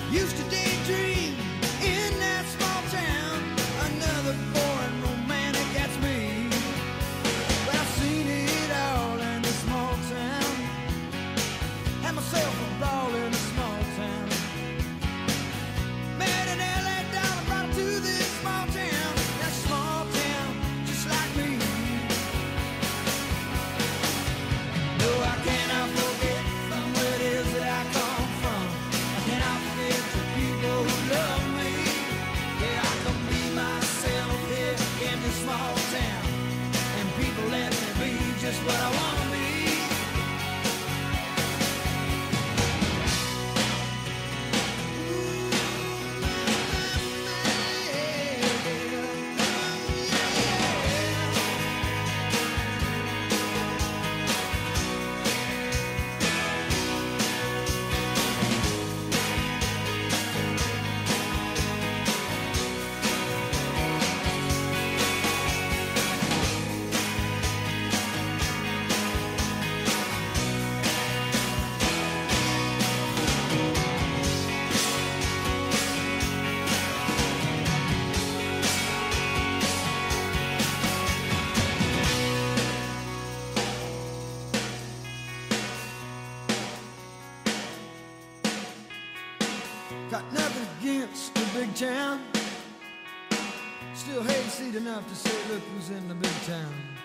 Used to daydream in that small town. Another boring romantic, that's me. But I've seen it all in this small town. Had myself a ball in a small town. Met an LA dollar, brought her to this small town. That small town, just like me. No, I cannot forget from where it is that I come from. I cannot forget the people who love me. Yeah, I can be myself here in this small town, and people let me be just what I want to be. Got nothing against the big town. Still hayseed enough to say, look who's in the big town.